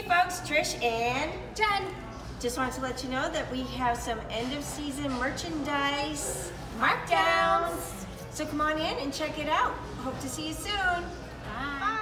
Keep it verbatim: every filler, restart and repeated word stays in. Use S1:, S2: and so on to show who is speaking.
S1: Hey folks, Trish and
S2: Jen.
S1: Just wanted to let you know that we have some end of season merchandise markdowns. So come on in and check it out. Hope to see you soon.
S2: Bye.